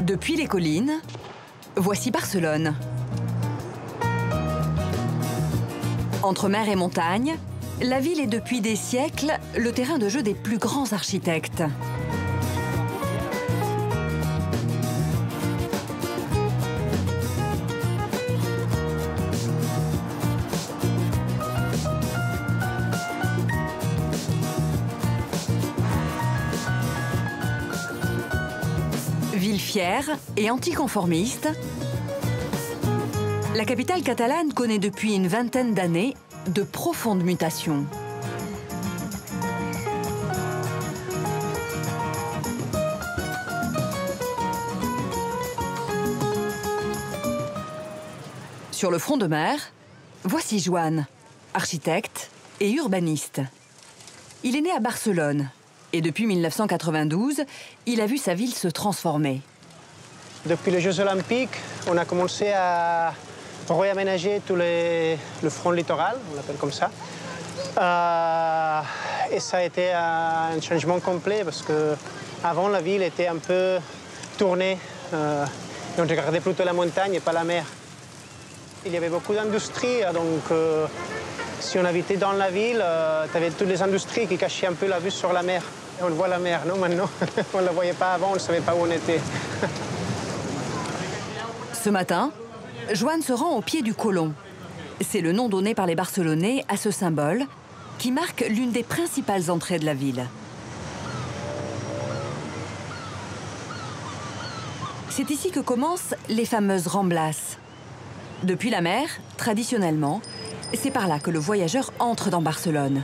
Depuis les collines, voici Barcelone. Entre mer et montagne, la ville est depuis des siècles le terrain de jeu des plus grands architectes. Ville fière et anticonformiste, la capitale catalane connaît depuis une vingtaine d'années de profondes mutations. Sur le front de mer, voici Joan, architecte et urbaniste. Il est né à Barcelone et depuis 1992, il a vu sa ville se transformer. Depuis les Jeux Olympiques, on a commencé à réaménager tout le front littoral, on l'appelle comme ça. Et ça a été un changement complet parce qu'avant, la ville était un peu tournée. Et on regardait plutôt la montagne et pas la mer. Il y avait beaucoup d'industries, donc si on habitait dans la ville, tu avais toutes les industries qui cachaient un peu la vue sur la mer. Et on voit la mer, non, maintenant. On ne la voyait pas avant, on ne savait pas où on était. Ce matin, Joan se rend au pied du Colom. C'est le nom donné par les Barcelonais à ce symbole qui marque l'une des principales entrées de la ville. C'est ici que commencent les fameuses Ramblas. Depuis la mer, traditionnellement, c'est par là que le voyageur entre dans Barcelone.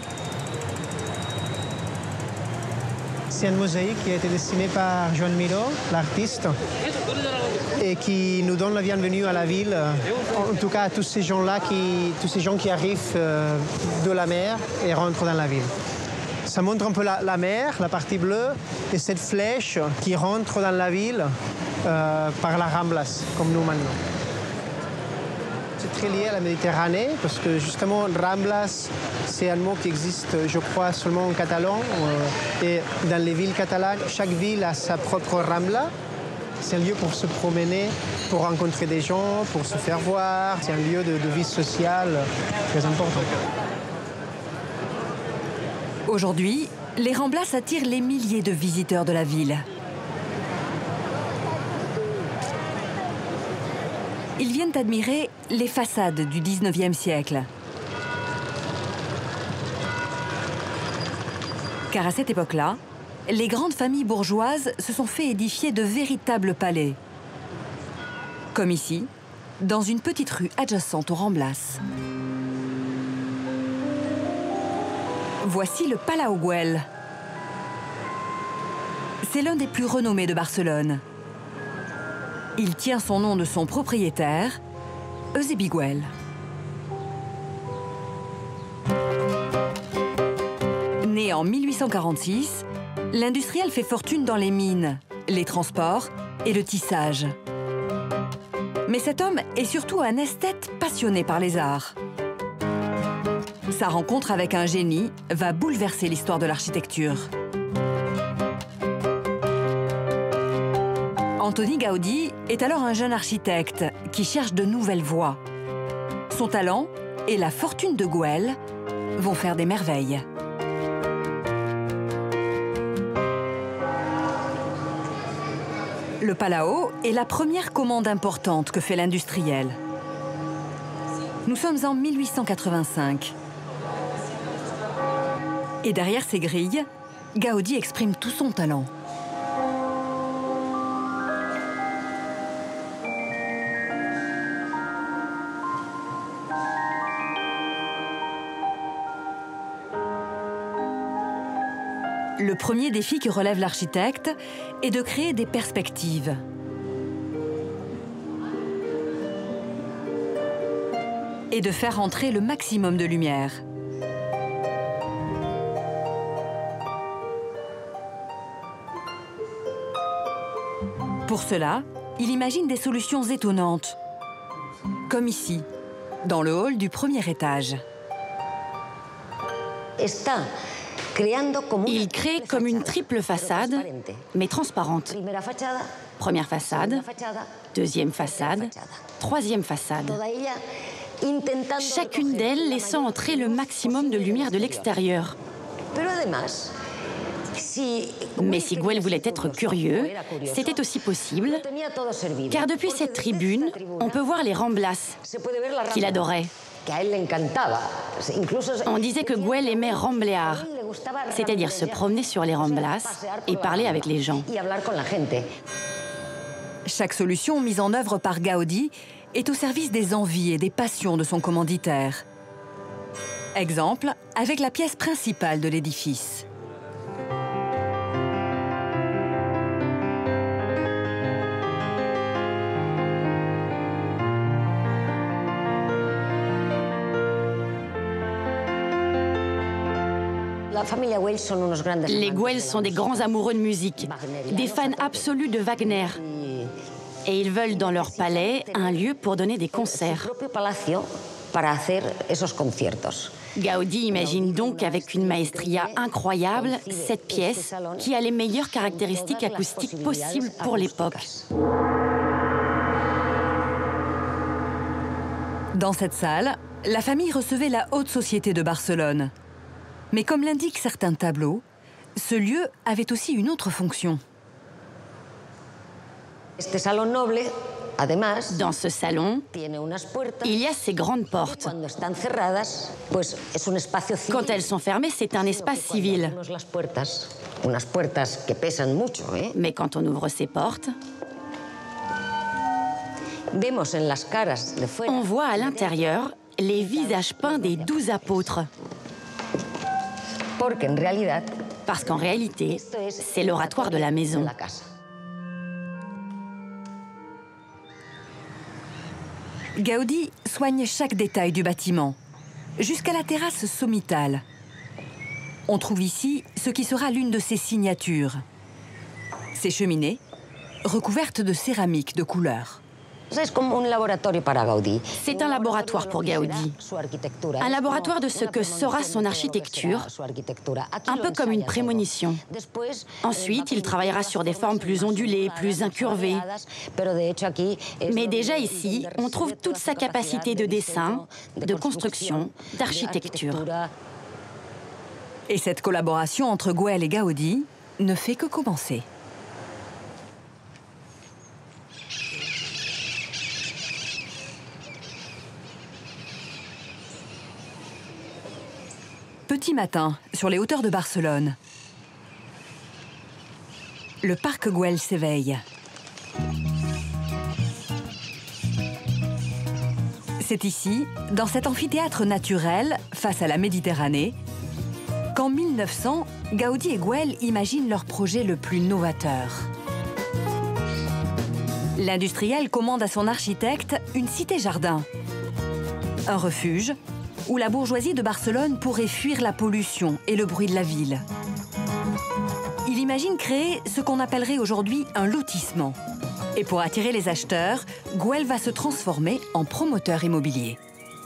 C'est une mosaïque qui a été dessinée par Joan Miró, l'artiste, et qui nous donne la bienvenue à la ville. En tout cas, à tous ces gens-là, tous ces gens qui arrivent de la mer et rentrent dans la ville. Ça montre un peu la mer, la partie bleue, et cette flèche qui rentre dans la ville par la Ramblas, comme nous maintenant. C'est très lié à la Méditerranée, parce que justement, Ramblas, c'est un mot qui existe, je crois, seulement en catalan. Et dans les villes catalanes, chaque ville a sa propre Rambla. C'est un lieu pour se promener, pour rencontrer des gens, pour se faire voir. C'est un lieu de vie sociale très important. Aujourd'hui, les Ramblas attirent les milliers de visiteurs de la ville. Ils viennent admirer les façades du 19e siècle. Car à cette époque-là, les grandes familles bourgeoises se sont fait édifier de véritables palais. Comme ici, dans une petite rue adjacente aux Ramblas. Voici le Palau Güell. C'est l'un des plus renommés de Barcelone. Il tient son nom de son propriétaire, Eusebi Güell. Né en 1846, l'industriel fait fortune dans les mines, les transports et le tissage. Mais cet homme est surtout un esthète passionné par les arts. Sa rencontre avec un génie va bouleverser l'histoire de l'architecture. Antoni Gaudí est alors un jeune architecte qui cherche de nouvelles voies. Son talent et la fortune de Güell vont faire des merveilles. Le Palau est la première commande importante que fait l'industriel. Nous sommes en 1885. Et derrière ces grilles, Gaudí exprime tout son talent. Le premier défi que relève l'architecte est de créer des perspectives. Et de faire entrer le maximum de lumière. Pour cela, il imagine des solutions étonnantes, comme ici, dans le hall du premier étage. Il crée comme une triple façade, mais transparente. Première façade, deuxième façade, troisième façade. Chacune d'elles laissant entrer le maximum de lumière de l'extérieur. Mais si Güell voulait être curieux, c'était aussi possible, car depuis cette tribune, on peut voir les Ramblas, qu'il adorait. On disait que Güell aimait ramblear, c'est-à-dire se promener sur les Ramblas et parler avec les gens. Chaque solution mise en œuvre par Gaudí est au service des envies et des passions de son commanditaire. Exemple avec la pièce principale de l'édifice. Les Güell sont des grands amoureux de musique, des fans absolus de Wagner. Et ils veulent dans leur palais un lieu pour donner des concerts. Gaudí imagine donc avec une maestria incroyable cette pièce qui a les meilleures caractéristiques acoustiques possibles pour l'époque. Dans cette salle, la famille recevait la haute société de Barcelone. Mais comme l'indiquent certains tableaux, ce lieu avait aussi une autre fonction. Dans ce salon, il y a ces grandes portes. Quand elles sont fermées, c'est un espace civil. Mais quand on ouvre ces portes, on voit à l'intérieur les visages peints des 12 apôtres. Parce qu'en réalité, c'est l'oratoire de la maison. Gaudí soigne chaque détail du bâtiment, jusqu'à la terrasse sommitale. On trouve ici ce qui sera l'une de ses signatures. Ces cheminées, recouvertes de céramique de couleur. C'est un laboratoire pour Gaudí. Un laboratoire de ce que sera son architecture, un peu comme une prémonition. Ensuite, il travaillera sur des formes plus ondulées, plus incurvées. Mais déjà ici, on trouve toute sa capacité de dessin, de construction, d'architecture. Et cette collaboration entre Güell et Gaudí ne fait que commencer. Petit matin, sur les hauteurs de Barcelone. Le parc Güell s'éveille. C'est ici, dans cet amphithéâtre naturel, face à la Méditerranée, qu'en 1900, Gaudí et Güell imaginent leur projet le plus novateur. L'industriel commande à son architecte une cité-jardin, un refuge où la bourgeoisie de Barcelone pourrait fuir la pollution et le bruit de la ville. Il imagine créer ce qu'on appellerait aujourd'hui un lotissement. Et pour attirer les acheteurs, Güell va se transformer en promoteur immobilier.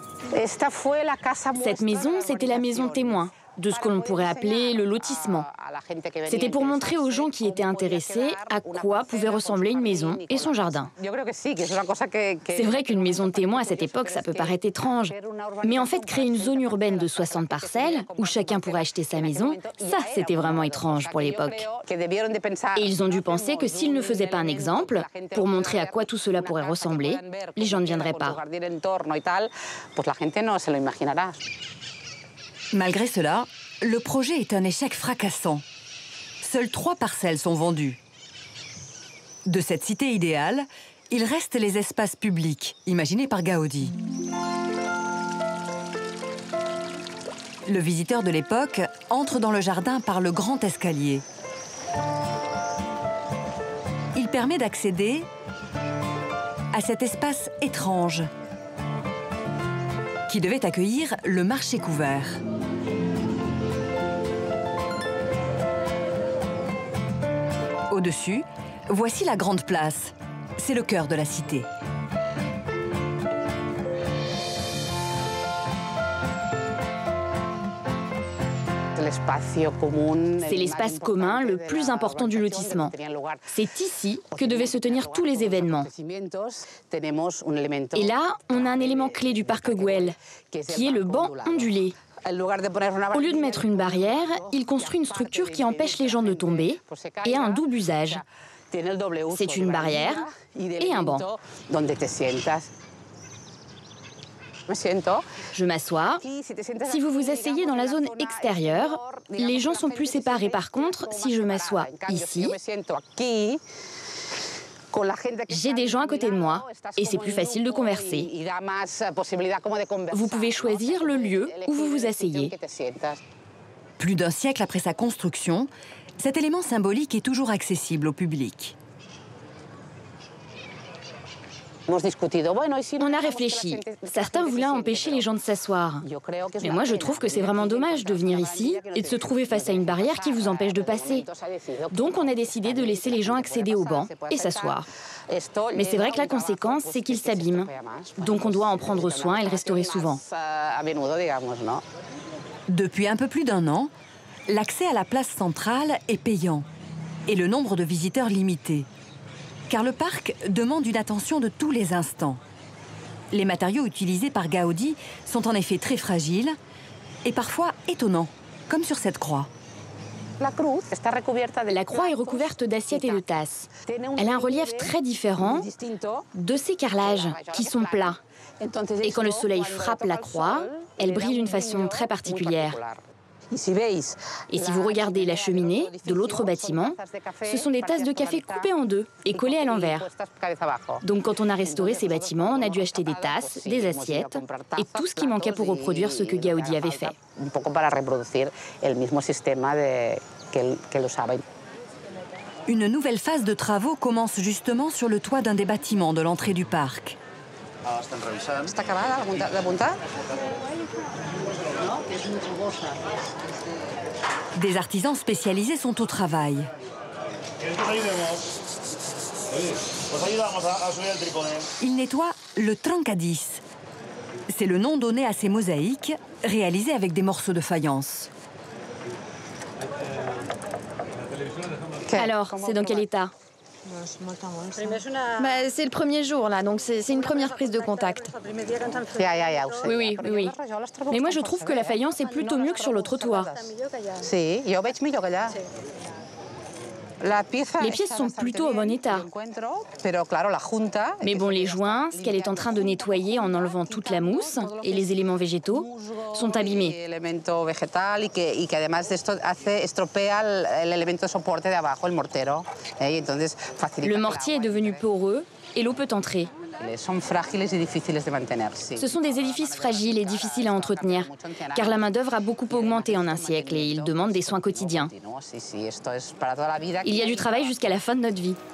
Cette maison, c'était la maison témoin de ce que l'on pourrait appeler le lotissement. C'était pour montrer aux gens qui étaient intéressés à quoi pouvait ressembler une maison et son jardin. C'est vrai qu'une maison témoin à cette époque, ça peut paraître étrange. Mais en fait, créer une zone urbaine de 60 parcelles où chacun pourrait acheter sa maison, ça, c'était vraiment étrange pour l'époque. Et ils ont dû penser que s'ils ne faisaient pas un exemple, pour montrer à quoi tout cela pourrait ressembler, les gens ne viendraient pas. Malgré cela, le projet est un échec fracassant. Seules 3 parcelles sont vendues. De cette cité idéale, il reste les espaces publics, imaginés par Gaudí. Le visiteur de l'époque entre dans le jardin par le grand escalier. Il permet d'accéder à cet espace étrange qui devait accueillir le marché couvert. Au-dessus, voici la grande place. C'est le cœur de la cité. C'est l'espace commun le plus important du lotissement. C'est ici que devaient se tenir tous les événements. Et là, on a un élément clé du parc Güell, qui est le banc ondulé. Au lieu de mettre une barrière, il construit une structure qui empêche les gens de tomber et a un double usage. C'est une barrière et un banc. Je m'assois. Si vous vous asseyez dans la zone extérieure, les gens sont plus séparés. Par contre, si je m'assois ici, j'ai des gens à côté de moi et c'est plus facile de converser. Vous pouvez choisir le lieu où vous vous asseyez. Plus d'un siècle après sa construction, cet élément symbolique est toujours accessible au public. On a réfléchi. Certains voulaient empêcher les gens de s'asseoir. Mais moi, je trouve que c'est vraiment dommage de venir ici et de se trouver face à une barrière qui vous empêche de passer. Donc, on a décidé de laisser les gens accéder au banc et s'asseoir. Mais c'est vrai que la conséquence, c'est qu'ils s'abîment. Donc, on doit en prendre soin et le restaurer souvent. Depuis un peu plus d'un an, l'accès à la place centrale est payant et le nombre de visiteurs limité. Car le parc demande une attention de tous les instants. Les matériaux utilisés par Gaudi sont en effet très fragiles et parfois étonnants, comme sur cette croix. La croix est recouverte d'assiettes et de tasses. Elle a un relief très différent de ces carrelages qui sont plats. Et quand le soleil frappe la croix, elle brille d'une façon très particulière. Et si vous regardez la cheminée de l'autre bâtiment, ce sont des tasses de café coupées en deux et collées à l'envers. Donc quand on a restauré ces bâtiments, on a dû acheter des tasses, des assiettes et tout ce qui manquait pour reproduire ce que Gaudi avait fait. Une nouvelle phase de travaux commence justement sur le toit d'un des bâtiments de l'entrée du parc. Des artisans spécialisés sont au travail. Ils nettoient le trancadis. C'est le nom donné à ces mosaïques réalisées avec des morceaux de faïence. Alors, c'est dans quel état ? C'est le premier jour, là, donc c'est une première prise de contact. Oui. Mais moi, je trouve que la faïence est plutôt mieux que sur l'autre toit. Les pièces sont plutôt en bon état. Mais bon, les joints, ce qu'elle est en train de nettoyer en enlevant toute la mousse et les éléments végétaux, sont abîmés. Le mortier est devenu poreux et l'eau peut entrer. Ce sont des édifices fragiles et difficiles à entretenir, car la main-d'œuvre a beaucoup augmenté en un siècle et ils demandent des soins quotidiens. Il y a du travail jusqu'à la fin de notre vie.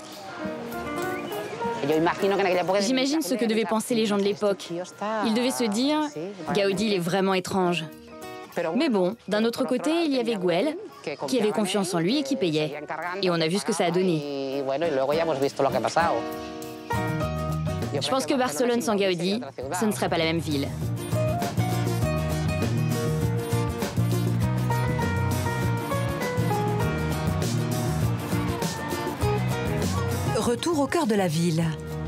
J'imagine ce que devaient penser les gens de l'époque. Ils devaient se dire « Gaudi, il est vraiment étrange ». Mais bon, d'un autre côté, il y avait Güell, qui avait confiance en lui et qui payait. Et on a vu ce que ça a donné. Je pense que Barcelone sans Gaudi, ce ne serait pas la même ville. Retour au cœur de la ville.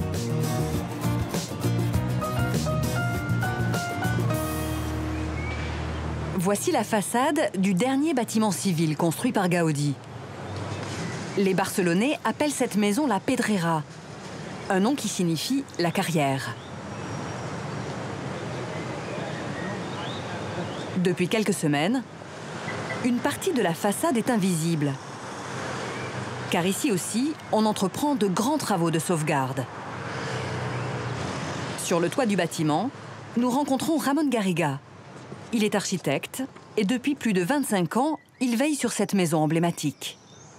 Voici la façade du dernier bâtiment civil construit par Gaudi. Les Barcelonais appellent cette maison la Pedrera, un nom qui signifie la carrière. Depuis quelques semaines, une partie de la façade est invisible. Car ici aussi, on entreprend de grands travaux de sauvegarde. Sur le toit du bâtiment, nous rencontrons Ramon Garriga. Il est architecte et depuis plus de 25 ans, il veille sur cette maison emblématique.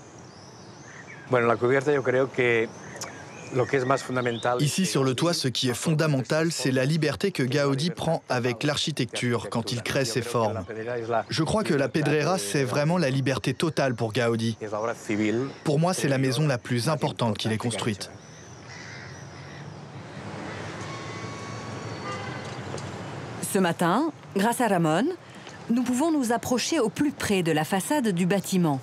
Ici, sur le toit, ce qui est fondamental, c'est la liberté que Gaudi prend avec l'architecture quand il crée ses formes. Je crois que la Pedrera, c'est vraiment la liberté totale pour Gaudi. Pour moi, c'est la maison la plus importante qu'il ait construite. Ce matin, grâce à Ramon, nous pouvons nous approcher au plus près de la façade du bâtiment.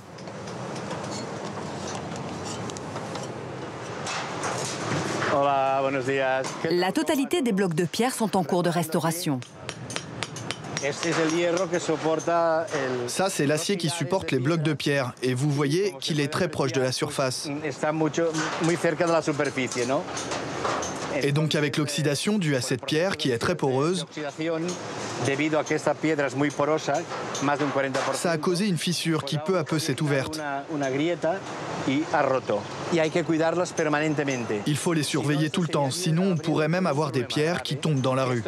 Hola, buenos días. La totalité des blocs de pierre sont en cours de restauration. Ça, c'est l'acier qui supporte les blocs de pierre. Et vous voyez qu'il est très proche de la surface. Et donc avec l'oxydation due à cette pierre qui est très poreuse, ça a causé une fissure qui peu à peu s'est ouverte. Il faut les surveiller tout le temps, sinon on pourrait même avoir des pierres qui tombent dans la rue.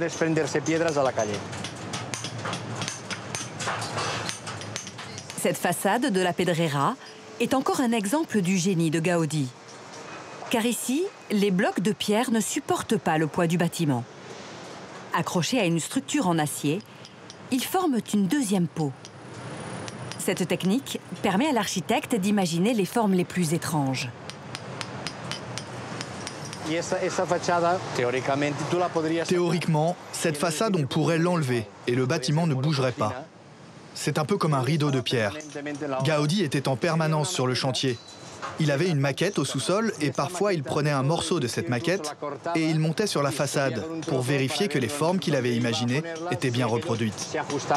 Cette façade de la Pedrera est encore un exemple du génie de Gaudí. Car ici, les blocs de pierre ne supportent pas le poids du bâtiment. Accrochés à une structure en acier, ils forment une deuxième peau. Cette technique permet à l'architecte d'imaginer les formes les plus étranges. Théoriquement, cette façade, on pourrait l'enlever et le bâtiment ne bougerait pas. C'est un peu comme un rideau de pierre. Gaudí était en permanence sur le chantier. Il avait une maquette au sous-sol et parfois il prenait un morceau de cette maquette et il montait sur la façade pour vérifier que les formes qu'il avait imaginées étaient bien reproduites.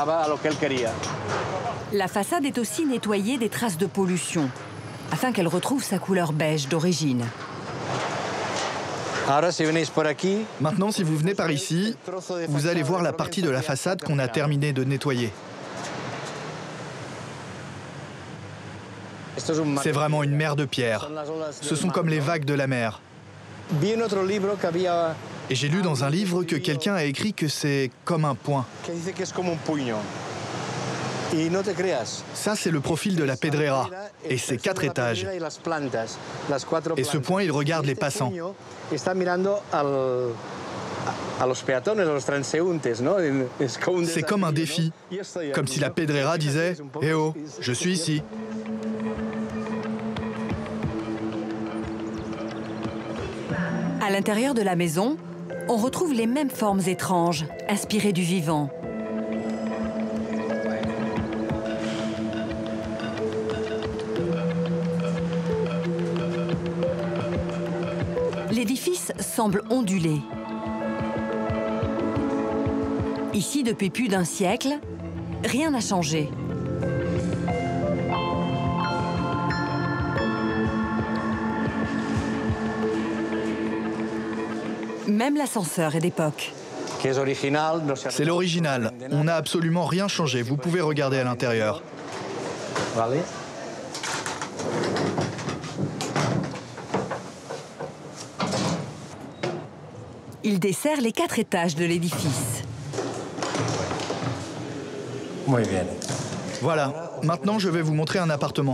La façade est aussi nettoyée des traces de pollution, afin qu'elle retrouve sa couleur beige d'origine. Maintenant, si vous venez par ici, vous allez voir la partie de la façade qu'on a terminé de nettoyer. C'est vraiment une mer de pierre. Ce sont comme les vagues de la mer. Et j'ai lu dans un livre que quelqu'un a écrit que c'est comme un poing. Ça, c'est le profil de la Pedrera. Et c'est 4 étages. Et ce point, il regarde les passants. C'est comme un défi. Comme si la Pedrera disait « Eh oh, je suis ici ». À l'intérieur de la maison, on retrouve les mêmes formes étranges, inspirées du vivant. L'édifice semble onduler. Ici, depuis plus d'un siècle, rien n'a changé. Même l'ascenseur est d'époque. C'est l'original. On n'a absolument rien changé. Vous pouvez regarder à l'intérieur. Il dessert les 4 étages de l'édifice. Voilà. Maintenant, je vais vous montrer un appartement.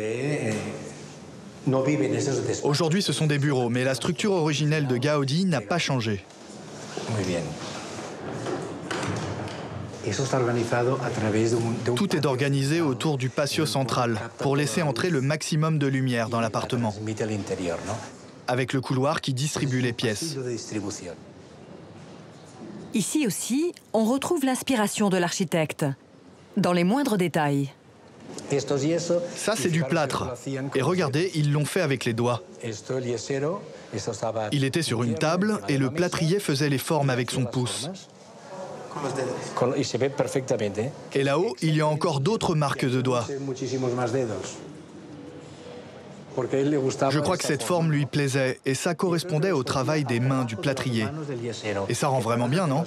Aujourd'hui, ce sont des bureaux, mais la structure originelle de Gaudí n'a pas changé. Tout est organisé autour du patio central pour laisser entrer le maximum de lumière dans l'appartement, avec le couloir qui distribue les pièces. Ici aussi, on retrouve l'inspiration de l'architecte, dans les moindres détails. Ça, c'est du plâtre. Et regardez, ils l'ont fait avec les doigts. Il était sur une table et le plâtrier faisait les formes avec son pouce. Et là-haut, il y a encore d'autres marques de doigts. Je crois que cette forme lui plaisait et ça correspondait au travail des mains du plâtrier. Et ça rend vraiment bien, non ?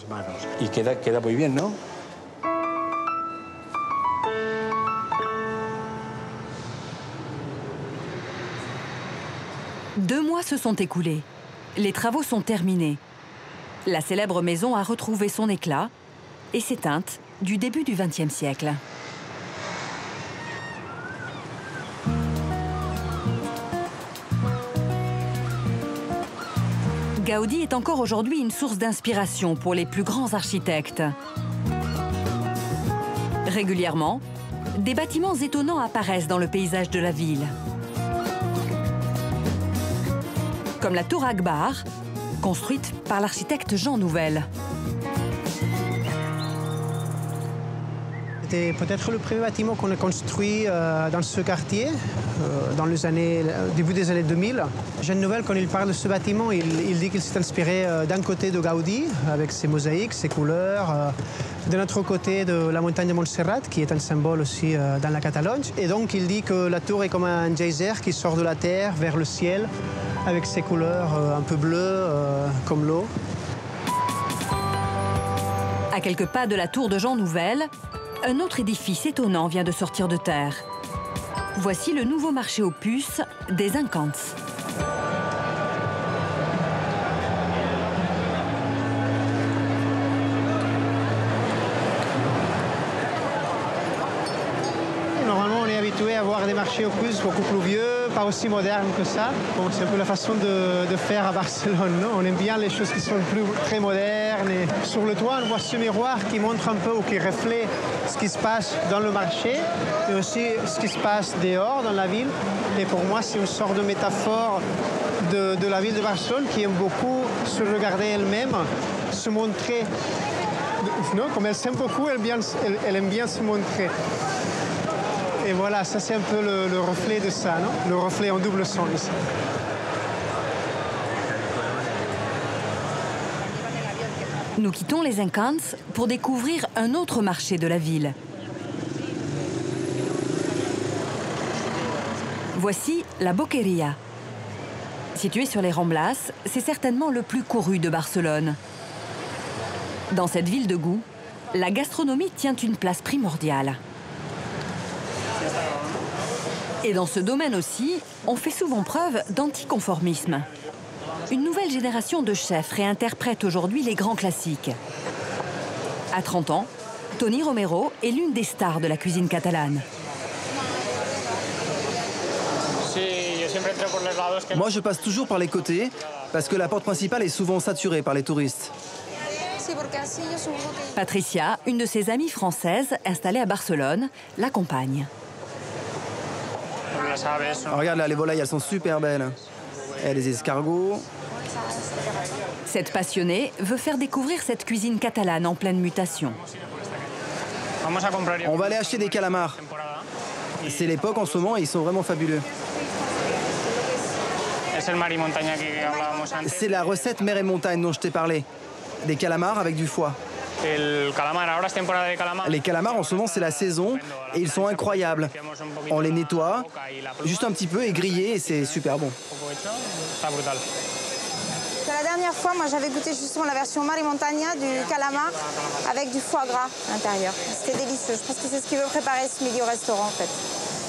Deux mois se sont écoulés. Les travaux sont terminés. La célèbre maison a retrouvé son éclat et ses teintes du début du XXe siècle. Gaudí est encore aujourd'hui une source d'inspiration pour les plus grands architectes. Régulièrement, des bâtiments étonnants apparaissent dans le paysage de la ville. Comme la Tour Akbar, construite par l'architecte Jean Nouvel. C'est peut-être le premier bâtiment qu'on a construit dans ce quartier, dans les début des années 2000. Jean Nouvel, quand il parle de ce bâtiment, il dit qu'il s'est inspiré d'un côté de Gaudi, avec ses mosaïques, ses couleurs, de l'autre côté de la montagne de Montserrat, qui est un symbole aussi dans la Catalogne. Et donc il dit que la tour est comme un geyser qui sort de la terre vers le ciel, avec ses couleurs un peu bleues, comme l'eau. À quelques pas de la tour de Jean Nouvel, un autre édifice étonnant vient de sortir de terre. Voici le nouveau marché aux puces des Incants. Normalement, on est habitué à voir des marchés aux puces beaucoup plus vieux, pas aussi modernes que ça. Bon, c'est un peu la façon de faire à Barcelone, non? On aime bien les choses qui sont très modernes. Et sur le toit, on voit ce miroir qui montre un peu ou qui reflète ce qui se passe dans le marché, mais aussi ce qui se passe dehors, dans la ville. Et pour moi, c'est une sorte de métaphore de la ville de Barcelone qui aime beaucoup se regarder elle-même, se montrer. Non, comme elle s'aime beaucoup, elle aime bien se montrer. Et voilà, ça c'est un peu le reflet de ça, non? Le reflet en double sens. Nous quittons les Incants pour découvrir un autre marché de la ville. Voici la Boqueria. Situé sur les Ramblas, c'est certainement le plus couru de Barcelone. Dans cette ville de goût, la gastronomie tient une place primordiale. Et dans ce domaine aussi, on fait souvent preuve d'anticonformisme. Une nouvelle génération de chefs réinterprète aujourd'hui les grands classiques. À 30 ans, Toni Romero est l'une des stars de la cuisine catalane. Moi, je passe toujours par les côtés, parce que la porte principale est souvent saturée par les touristes. Patricia, une de ses amies françaises installée à Barcelone, l'accompagne. Regarde là, les volailles, elles sont super belles. Et les escargots. Cette passionnée veut faire découvrir cette cuisine catalane en pleine mutation. On va aller acheter des calamars. C'est l'époque en ce moment et ils sont vraiment fabuleux. C'est la recette mer et montagne dont je t'ai parlé. Des calamars avec du foie. Les calamars en ce moment c'est la saison et ils sont incroyables. On les nettoie juste un petit peu et grillés et c'est super bon. La dernière fois, moi j'avais goûté justement la version Mar y Montaña du calamar avec du foie gras à l'intérieur. C'était délicieux. Je pense que c'est ce qu'il veut préparer ce midi au restaurant en fait.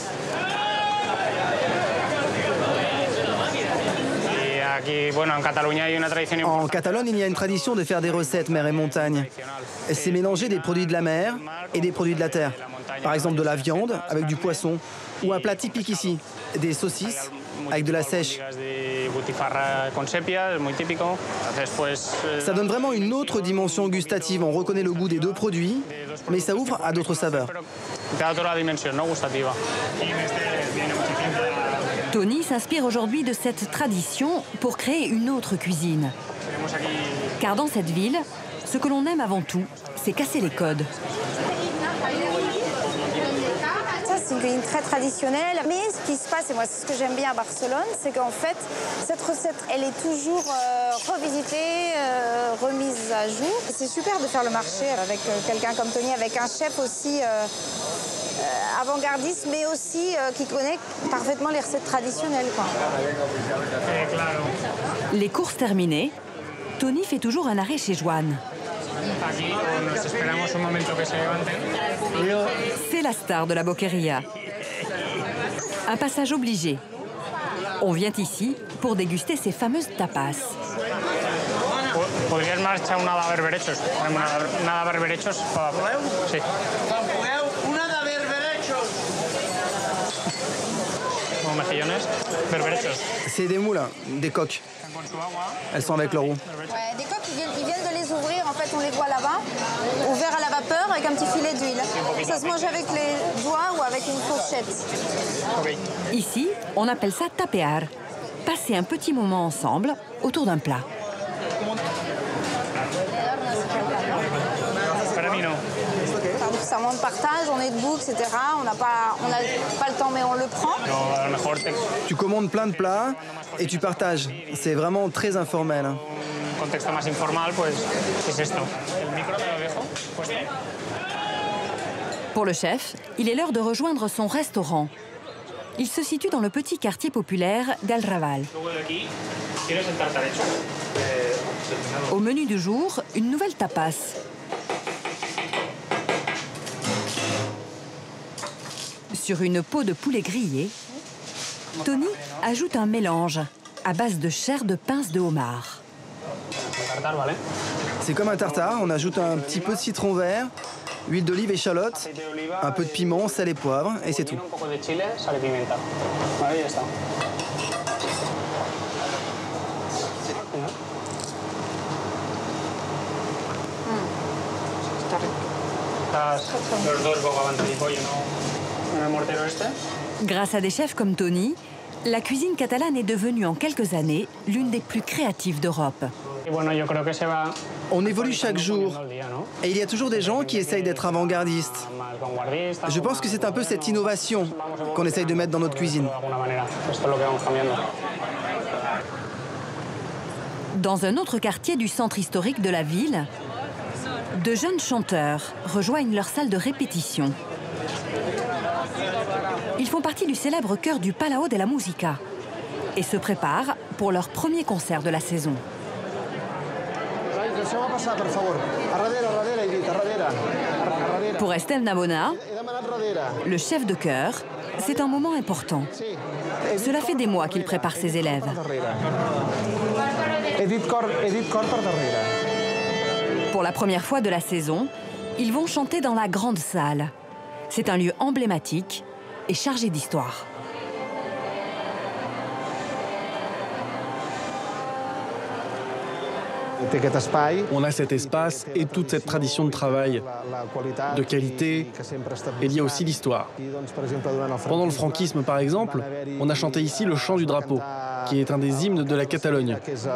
En Catalogne, il y a une tradition de faire des recettes mer et montagne. C'est mélanger des produits de la mer et des produits de la terre. Par exemple de la viande avec du poisson ou un plat typique ici, des saucisses avec de la sèche. Ça donne vraiment une autre dimension gustative. On reconnaît le goût des deux produits, mais ça ouvre à d'autres saveurs. Toni s'inspire aujourd'hui de cette tradition pour créer une autre cuisine. Car dans cette ville, ce que l'on aime avant tout, c'est casser les codes. Ça, c'est une cuisine très traditionnelle. Mais ce qui se passe, et moi c'est ce que j'aime bien à Barcelone, c'est qu'en fait, cette recette, elle est toujours revisitée, remise à jour. C'est super de faire le marché avec quelqu'un comme Toni, avec un chef aussi avant-gardiste, mais aussi qui connaît parfaitement les recettes traditionnelles, quoi. Les courses terminées, Toni fait toujours un arrêt chez Joan. C'est la star de la Boqueria. Un passage obligé. On vient ici pour déguster ces fameuses tapas. Podrías marchar una de berberechos. Una de berberechos. Sí. Una de berberechos. Como mejillones. Berberechos. C'est des moules, des coques. Elles sont avec leur roue. Ouais, des coques, ils viennent de les ouvrir, en fait on les voit là-bas, ouverts à la vapeur avec un petit filet d'huile. Ça se mange avec les doigts ou avec une fourchette. Ici, on appelle ça tapear. Passer un petit moment ensemble autour d'un plat. c'est un moment de partage, on est debout, etc. On n'a pas le temps, mais on le prend. Tu commandes plein de plats et tu partages. C'est vraiment très informel. Contexto más informal, pues es esto. El micro me lo dejo puesto. Pour le chef, il est l'heure de rejoindre son restaurant. Il se situe dans le petit quartier populaire d'El Raval. Au menu du jour, une nouvelle tapas. Sur une peau de poulet grillé, Tony ajoute un mélange à base de chair de pince de homard. C'est comme un tartare, on ajoute un petit peu de citron vert, huile d'olive, échalote, un peu de piment, sel et poivre, et c'est tout. Grâce à des chefs comme Tony, la cuisine catalane est devenue en quelques années l'une des plus créatives d'Europe. On évolue chaque jour, et il y a toujours des gens qui essayent d'être avant-gardistes. Je pense que c'est un peu cette innovation qu'on essaye de mettre dans notre cuisine. Dans un autre quartier du centre historique de la ville, de jeunes chanteurs rejoignent leur salle de répétition. Ils font partie du célèbre chœur du Palau de la Música et se préparent pour leur premier concert de la saison. Pour Estelle Nabona, le chef de chœur, c'est un moment important. Cela fait des mois qu'il prépare ses élèves. Pour la première fois de la saison, ils vont chanter dans la grande salle. C'est un lieu emblématique et chargé d'histoire. On a cet espace et toute cette tradition de travail, de qualité, et il y a aussi l'histoire. Pendant le franquisme, par exemple, on a chanté ici le chant du drapeau, qui est un des hymnes de la Catalogne.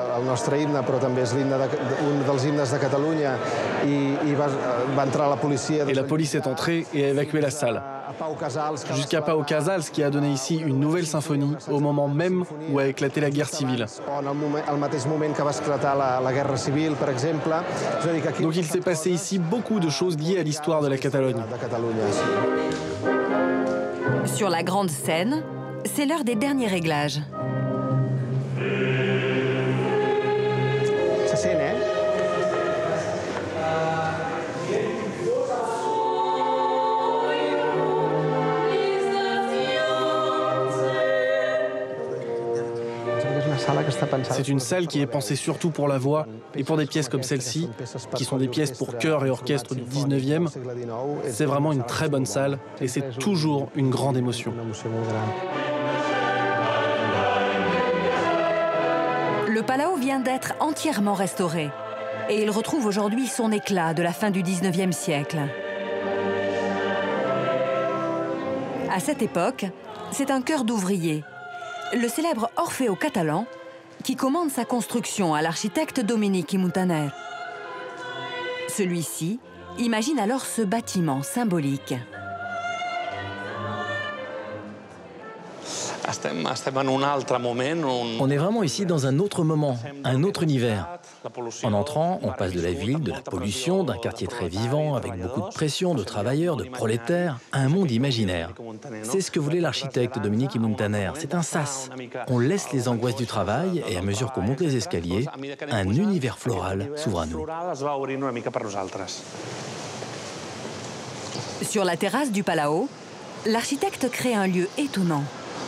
Et la police est entrée et a évacué la salle. Jusqu'à Pau Casals, qui a donné ici une nouvelle symphonie au moment même où a éclaté la guerre civile. Donc il s'est passé ici beaucoup de choses liées à l'histoire de la Catalogne. Sur la grande scène, c'est l'heure des derniers réglages. C'est une salle qui est pensée surtout pour la voix et pour des pièces comme celle-ci, qui sont des pièces pour chœur et orchestre du 19e. C'est vraiment une très bonne salle et c'est toujours une grande émotion. Le Palau vient d'être entièrement restauré et il retrouve aujourd'hui son éclat de la fin du 19e siècle. À cette époque, c'est un chœur d'ouvriers, le célèbre Orfeo catalan, qui commande sa construction à l'architecte Dominic i Muntaner. Celui-ci imagine alors ce bâtiment symbolique. On est vraiment ici dans un autre moment, un autre univers. En entrant, on passe de la ville, de la pollution, d'un quartier très vivant, avec beaucoup de pression, de travailleurs, de prolétaires, à un monde imaginaire. C'est ce que voulait l'architecte Dominic i Muntaner. C'est un sas. On laisse les angoisses du travail et à mesure qu'on monte les escaliers, un univers floral s'ouvre à nous. Sur la terrasse du Palau, l'architecte crée un lieu étonnant.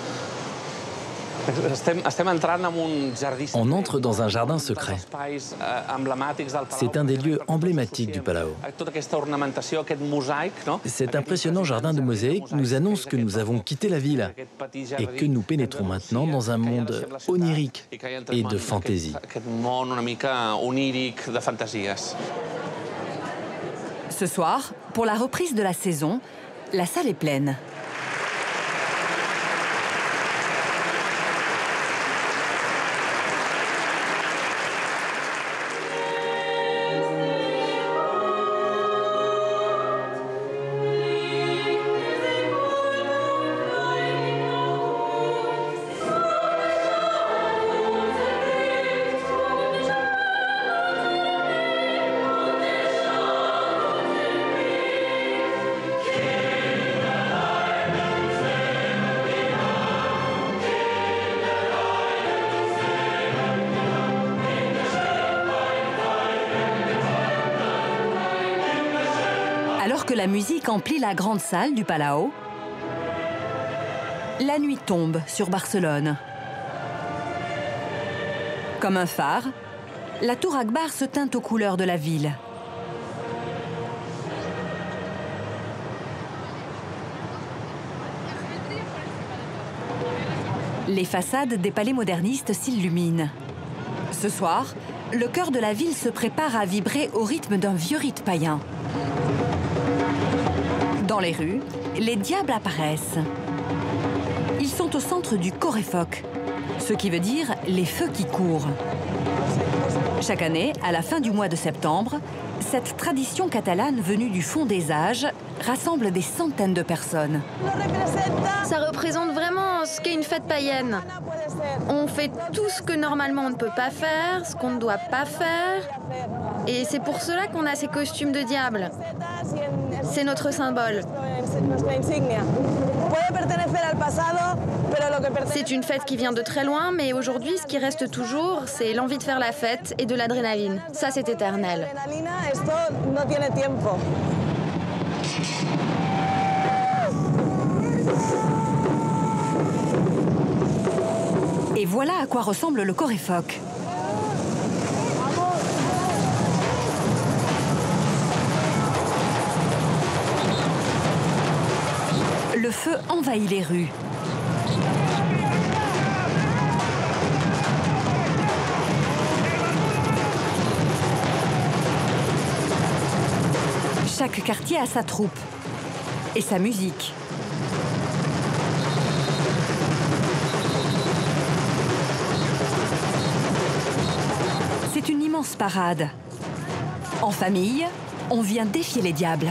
On entre dans un jardin secret. C'est un des lieux emblématiques du Palau. Cet impressionnant jardin de mosaïques nous annonce que nous avons quitté la ville et que nous pénétrons maintenant dans un monde onirique et de fantaisie. Ce soir, pour la reprise de la saison, la salle est pleine. la musique emplit la grande salle du Palau, la nuit tombe sur Barcelone. Comme un phare, la tour Akbar se teinte aux couleurs de la ville. Les façades des palais modernistes s'illuminent. Ce soir, le cœur de la ville se prépare à vibrer au rythme d'un vieux rite païen. Dans les rues, les diables apparaissent. Ils sont au centre du Correfoc, ce qui veut dire les feux qui courent. Chaque année, à la fin du mois de septembre, cette tradition catalane venue du fond des âges rassemble des centaines de personnes. Ça représente vraiment ce qu'est une fête païenne. On fait tout ce que normalement on ne peut pas faire, ce qu'on ne doit pas faire. Et c'est pour cela qu'on a ces costumes de diable. C'est notre symbole. C'est une fête qui vient de très loin, mais aujourd'hui, ce qui reste toujours, c'est l'envie de faire la fête et de l'adrénaline. Ça, c'est éternel. Et voilà à quoi ressemble le Correfoc. Le feu envahit les rues. Chaque quartier a sa troupe et sa musique. C'est une immense parade. En famille, on vient défier les diables.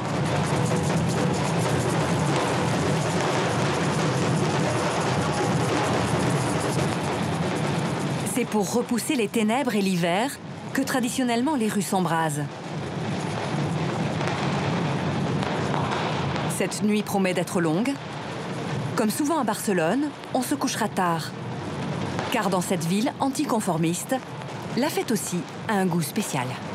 C'est pour repousser les ténèbres et l'hiver que traditionnellement les rues s'embrasent. Cette nuit promet d'être longue. Comme souvent à Barcelone, on se couchera tard. Car dans cette ville anticonformiste, la fête aussi a un goût spécial.